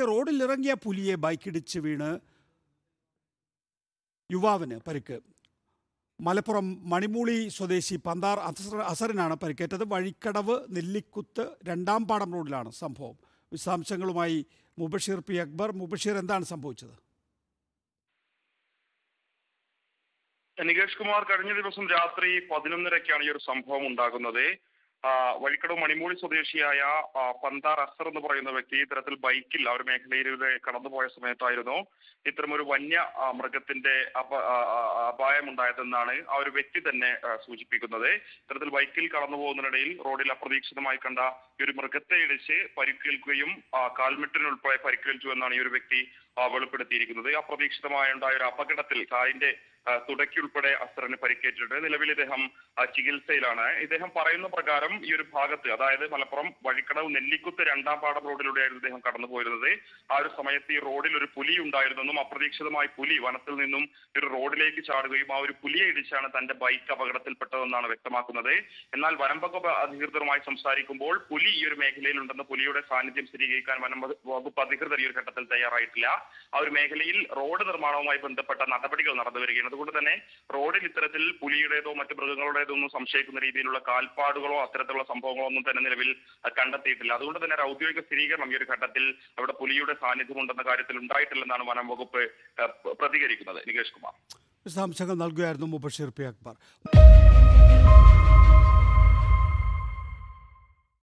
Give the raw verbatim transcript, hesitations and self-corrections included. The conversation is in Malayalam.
റോഡിലിറങ്ങിയ പുലിയെ ബൈക്കിടിച്ച് വീണ് യുവാവിന് പരിക്ക്. മലപ്പുറം മണിമൂളി സ്വദേശി പന്താർ അസർ അസറിനാണ് പരിക്കേറ്റത്. വഴിക്കടവ് നെല്ലിക്കുത്ത് രണ്ടാം പാടം റോഡിലാണ് സംഭവം. വിശദാംശങ്ങളുമായി മുബഷീർ പി അക്ബർ. മുബഷീർ, എന്താണ് സംഭവിച്ചത്? നികേഷ് കുമാർ, കഴിഞ്ഞ ദിവസം രാത്രി പതിനൊന്നരക്കാണ് ഈ ഒരു സംഭവം ഉണ്ടാകുന്നത്. വഴിക്കടവ് മണിമൂളി സ്വദേശിയായ പന്താർ അസർ എന്ന് പറയുന്ന വ്യക്തി ഇത്തരത്തിൽ ബൈക്കിൽ ആ ഒരു മേഖലയിലൂടെ കടന്നുപോയ സമയത്തായിരുന്നു ഇത്തരമൊരു വന്യ മൃഗത്തിന്റെ അപായമുണ്ടായതെന്നാണ് ആ ഒരു വ്യക്തി തന്നെ സൂചിപ്പിക്കുന്നത്. ഇത്തരത്തിൽ ബൈക്കിൽ കടന്നു പോകുന്നതിനിടയിൽ റോഡിൽ അപ്രതീക്ഷിതമായി കണ്ട ഈ ഒരു മൃഗത്തെ ഇടിച്ച് പരിക്കേൽക്കുകയും കാൽമുട്ടിനുൾപ്പെടെ പരിക്കേൽച്ചു എന്നാണ് ഈ ഒരു വ്യക്തി വെളിപ്പെടുത്തിയിരിക്കുന്നത്. അപ്രതീക്ഷിതമായി ഉണ്ടായ ഒരു അപകടത്തിൽ കാലിന്റെ തുടയ്ക്കുൾപ്പെടെ അസറിന് പരിക്കേറ്റിട്ടുണ്ട്. നിലവിൽ ഇദ്ദേഹം ചികിത്സയിലാണ്. ഇദ്ദേഹം പറയുന്ന പ്രകാരം ഈ ഒരു ഭാഗത്ത്, അതായത് മലപ്പുറം വഴിക്കടവ് നെല്ലിക്കുത്ത് രണ്ടാം പാടം റോഡിലൂടെയായിരുന്നു ഇദ്ദേഹം കടന്നു പോയിരുന്നത്. ആ ഒരു സമയത്ത് ഈ റോഡിൽ ഒരു പുലി ഉണ്ടായിരുന്നെന്നും അപ്രതീക്ഷിതമായി പുലി വനത്തിൽ നിന്നും ഒരു റോഡിലേക്ക് ചാടുകയും ആ ഒരു പുലിയെ ഇടിച്ചാണ് തന്റെ ബൈക്ക് അപകടത്തിൽപ്പെട്ടതെന്നാണ് വ്യക്തമാക്കുന്നത്. എന്നാൽ വനം വകുപ്പ് അധികൃതരുമായി സംസാരിക്കുമ്പോൾ പുലി ഈ ഒരു മേഖലയിൽ ഉണ്ടെന്ന്, പുലിയുടെ സാന്നിധ്യം സ്ഥിരീകരിക്കാൻ വനം വകുപ്പ് അധികൃതർ ഈ ഒരു ഘട്ടത്തിൽ തയ്യാറായിട്ടില്ല. ആ ഒരു മേഖലയിൽ റോഡ് നിർമ്മാണവുമായി ബന്ധപ്പെട്ട നടപടികൾ നടന്നു വരികയാണ്. അതുകൊണ്ട് തന്നെ റോഡിൽ ഇത്തരത്തിൽ പുലിയുടേതോ മറ്റു മൃഗങ്ങളുടേതോ ഒന്നും സംശയിക്കുന്ന രീതിയിലുള്ള കാൽപ്പാടുകളോ അത്തരത്തിലുള്ള സംഭവങ്ങളോ ഒന്നും തന്നെ നിലവിൽ കണ്ടെത്തിയിട്ടില്ല. അതുകൊണ്ട് തന്നെ ഒരു ഔദ്യോഗിക സ്ഥിരീകരണം ഈ ഒരു ഘട്ടത്തിൽ അവിടെ പുലിയുടെ സാന്നിധ്യം ഉണ്ടെന്ന കാര്യത്തിൽ ഉണ്ടായിട്ടില്ലെന്നാണ് വനം വകുപ്പ് പ്രതികരിക്കുന്നത്. നികേഷ് കുമാർ, വിശദാംശങ്ങൾ നൽകുകയായിരുന്നു മുബഷീർ പി അക്ബർ.